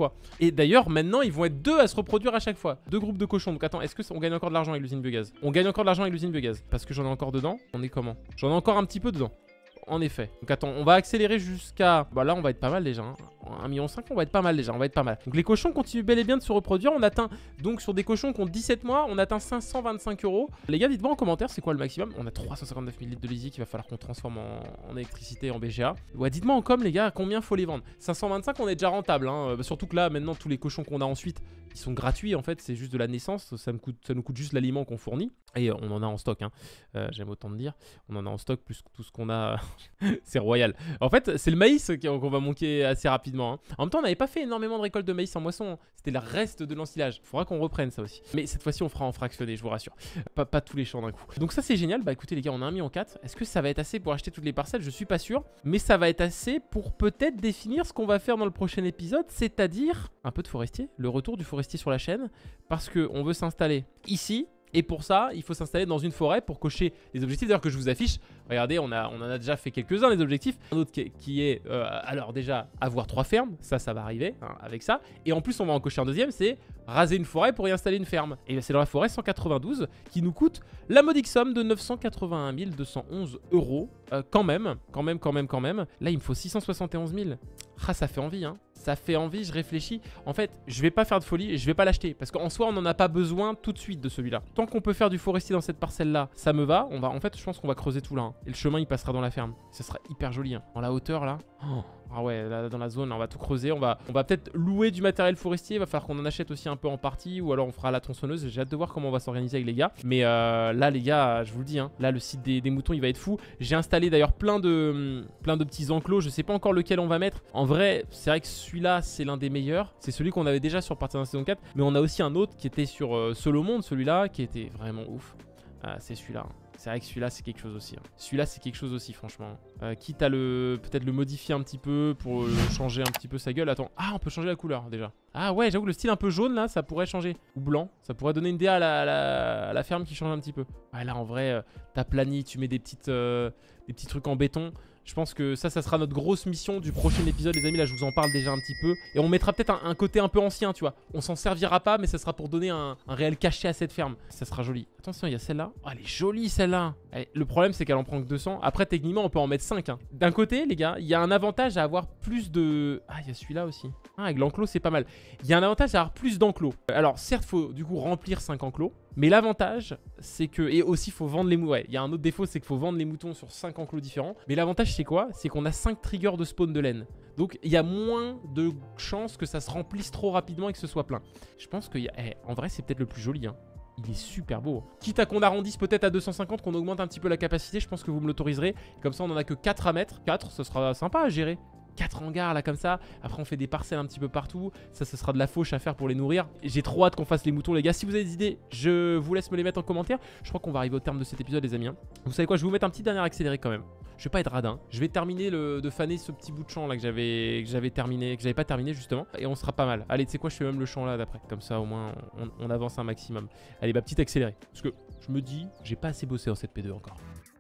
fois. Et d'ailleurs, maintenant, ils vont être deux à se reproduire à chaque fois. Deux groupes de cochons. Donc attends, est-ce que on gagne encore de l'argent avec l'usine biogaz? On gagne encore de l'argent avec l'usine biogaz. Parce que j'en ai encore dedans. On est comment? J'en ai encore un petit peu dedans. En effet. Donc attends, on va accélérer jusqu'à... Bah là, on va être pas mal déjà. Hein. un virgule cinq million, on va être pas mal déjà. On va être pas mal. Donc les cochons continuent bel et bien de se reproduire. On atteint, donc sur des cochons qui ont dix-sept mois, on atteint cinq cent vingt-cinq euros. Les gars, dites-moi en commentaire, c'est quoi le maximum? On a trois cent cinquante-neuf mille litres de lisier qu'il va falloir qu'on transforme en, en électricité, en B G A. Ouais, dites-moi en com, les gars, combien faut les vendre? cinq cent vingt-cinq, on est déjà rentable. Hein. Euh, surtout que là, maintenant, tous les cochons qu'on a ensuite, ils sont gratuits en fait. C'est juste de la naissance. Ça, me coûte, ça nous coûte juste l'aliment qu'on fournit. Et on en a en stock. Hein. Euh, J'aime autant de dire. On en a en stock plus que tout ce qu'on a. C'est royal. En fait, c'est le maïs qu'on va manquer assez rapidement. Hein. En même temps, on n'avait pas fait énormément de récoltes de maïs en moisson. C'était le reste de l'ensilage. Il faudra qu'on reprenne ça aussi. Mais cette fois-ci, on fera en fractionné, je vous rassure. Pas, pas tous les champs d'un coup. Donc ça, c'est génial. Bah écoutez les gars, on a un million quatre. Est-ce que ça va être assez pour acheter toutes les parcelles? Je suis pas sûr. Mais ça va être assez pour peut-être définir ce qu'on va faire dans le prochain épisode. C'est-à-dire un peu de forestier. Le retour du forestier sur la chaîne. Parce qu'on veut s'installer ici. Et pour ça, il faut s'installer dans une forêt pour cocher les objectifs. D'ailleurs que je vous affiche, regardez, on, a, on en a déjà fait quelques-uns les objectifs. Un autre qui, qui est, euh, alors déjà, avoir trois fermes. Ça, ça va arriver hein, avec ça. Et en plus, on va en cocher un deuxième, c'est raser une forêt pour y installer une ferme. Et c'est dans la forêt cent quatre-vingt-douze qui nous coûte la modique somme de neuf cent quatre-vingt-un mille deux cent onze euros. Euh, quand même, quand même, quand même, quand même. Là, il me faut six cent soixante et onze mille. Ah, ça fait envie, hein. Ça fait envie, je réfléchis. En fait, je vais pas faire de folie et je vais pas l'acheter. Parce qu'en soi, on n'en a pas besoin tout de suite de celui-là. Tant qu'on peut faire du forestier dans cette parcelle-là, ça me va. On va, en fait, je pense qu'on va creuser tout là. Hein. Et le chemin, il passera dans la ferme. Ça sera hyper joli. Hein. En la hauteur, là. Oh. Ah ouais, là, dans la zone, là, on va tout creuser. On va, on va peut-être louer du matériel forestier. Il va falloir qu'on en achète aussi un peu en partie. Ou alors, on fera la tronçonneuse. J'ai hâte de voir comment on va s'organiser avec les gars. Mais euh, là, les gars, je vous le dis. Hein, là, le site des, des moutons, il va être fou. J'ai installé d'ailleurs plein de, plein de petits enclos. Je sais pas encore lequel on va mettre. En vrai, c'est vrai que celui-là, c'est l'un des meilleurs. C'est celui qu'on avait déjà sur Partizan saison quatre. Mais on a aussi un autre qui était sur euh, Solo Monde, celui-là, qui était vraiment ouf. Ah, c'est celui-là. Hein. C'est vrai que celui-là, c'est quelque chose aussi. Hein. Celui-là, c'est quelque chose aussi, franchement. Euh, quitte à le peut-être le modifier un petit peu pour euh, changer un petit peu sa gueule. Attends. Ah, on peut changer la couleur, déjà. Ah ouais, j'avoue que le style un peu jaune, là, ça pourrait changer. Ou blanc. Ça pourrait donner une D A à la, à la, à la ferme qui change un petit peu. Ouais, là, en vrai, euh, t'as plani, tu mets des, petites, euh, des petits trucs en béton. Je pense que ça, ça sera notre grosse mission du prochain épisode, les amis. Là, je vous en parle déjà un petit peu. Et on mettra peut-être un, un côté un peu ancien, tu vois. On s'en servira pas, mais ça sera pour donner un, un réel cachet à cette ferme. Ça sera joli. Attention, il y a celle-là. Oh, elle est jolie, celle-là. Le problème, c'est qu'elle en prend que deux cents. Après, techniquement, on peut en mettre cinq. Hein. D'un côté, les gars, il y a un avantage à avoir plus de... Ah, il y a celui-là aussi. Ah, avec l'enclos, c'est pas mal. Il y a un avantage à avoir plus d'enclos. Alors, certes, faut du coup remplir cinq enclos. Mais l'avantage, c'est que... Et aussi, il faut vendre les moutons. Ouais, il y a un autre défaut, c'est qu'il faut vendre les moutons sur cinq enclos différents. Mais l'avantage, c'est quoi? C'est qu'on a cinq triggers de spawn de laine. Donc, il y a moins de chances que ça se remplisse trop rapidement et que ce soit plein. Je pense que... Y a... eh, en vrai, c'est peut-être le plus joli, hein. Il est super beau. Quitte à qu'on arrondisse peut-être à deux cent cinquante, qu'on augmente un petit peu la capacité, je pense que vous me l'autoriserez. Comme ça, on en a que quatre à mettre. quatre, ce sera sympa à gérer. quatre hangars là comme ça. Après on fait des parcelles un petit peu partout. Ça ce sera de la fauche à faire pour les nourrir. J'ai trop hâte qu'on fasse les moutons les gars. Si vous avez des idées, je vous laisse me les mettre en commentaire. Je crois qu'on va arriver au terme de cet épisode les amis. Vous savez quoi, je vais vous mettre un petit dernier accéléré quand même. Je vais pas être radin. Je vais terminer le, de faner ce petit bout de champ là que j'avais que j'avais terminé, que j'avais pas terminé justement. Et on sera pas mal. Allez, tu sais quoi, je fais même le champ là d'après. Comme ça au moins on, on avance un maximum. Allez, bah petite accéléré. Parce que je me dis, j'ai pas assez bossé en cette P deux encore.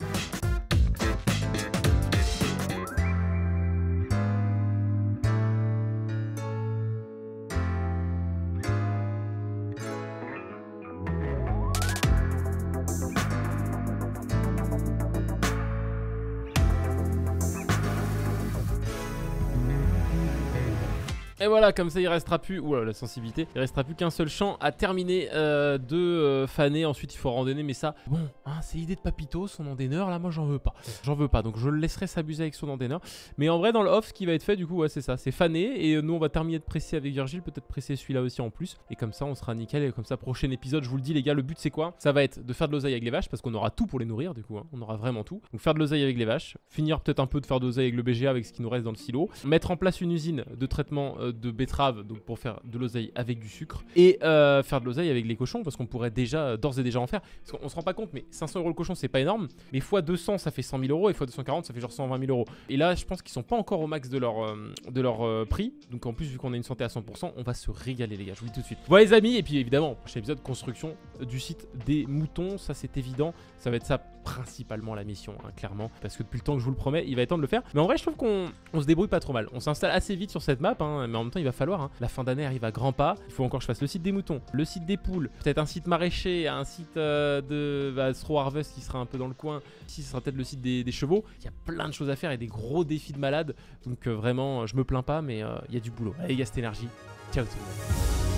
Et voilà, comme ça il restera plus, oula la sensibilité, il restera plus qu'un seul champ à terminer euh, de euh, faner, ensuite il faut randonner, mais ça, bon, hein, c'est l'idée de Papito, son endaineur, là moi j'en veux pas, j'en veux pas, donc je le laisserai s'abuser avec son endaineur, mais en vrai dans le off ce qui va être fait du coup, ouais c'est ça, c'est faner, et nous on va terminer de presser avec Virgile, peut-être presser celui-là aussi en plus, et comme ça on sera nickel, et comme ça prochain épisode, je vous le dis les gars, le but c'est quoi? Ça va être de faire de l'oseille avec les vaches, parce qu'on aura tout pour les nourrir du coup, hein, on aura vraiment tout, donc faire de l'oseille avec les vaches, finir peut-être un peu de faire de l'oseille avec le B G A, avec ce qui nous reste dans le silo, mettre en place une usine de traitement euh, de betterave, donc pour faire de l'oseille avec du sucre, et euh, faire de l'oseille avec les cochons, parce qu'on pourrait déjà, d'ores et déjà en faire, parce qu'on se rend pas compte, mais cinq cents euros le cochon c'est pas énorme, mais fois deux cents ça fait cent mille euros, et fois deux cent quarante ça fait genre cent vingt mille euros, et là je pense qu'ils sont pas encore au max de leur, euh, de leur euh, prix, donc en plus vu qu'on a une santé à cent pour cent, on va se régaler les gars, je vous le dis tout de suite. Voilà les amis, et puis évidemment, prochain épisode, construction du site des moutons, ça c'est évident, ça va être ça principalement la mission, hein, clairement, parce que depuis le temps que je vous le promets, il va être temps de le faire, mais en vrai je trouve qu'on on se débrouille pas trop mal, on s'installe assez vite sur cette map, hein, mais en même temps, il va falloir. Hein. La fin d'année arrive à grands pas. Il faut encore que je fasse le site des moutons, le site des poules, peut-être un site maraîcher, un site euh, de bah, Straw Harvest qui sera un peu dans le coin. Ici, ce sera peut-être le site des, des chevaux. Il y a plein de choses à faire et des gros défis de malade. Donc, euh, vraiment, je me plains pas, mais euh, il y a du boulot. Allez, les gars, cette énergie. Ciao tout le monde.